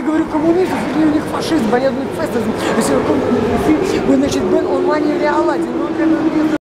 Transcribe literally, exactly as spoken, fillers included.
одни, говорю, коммунисты, другие у них фашизм, они одни фашисты. Если вы, значит, Бен, он мания Аладдин.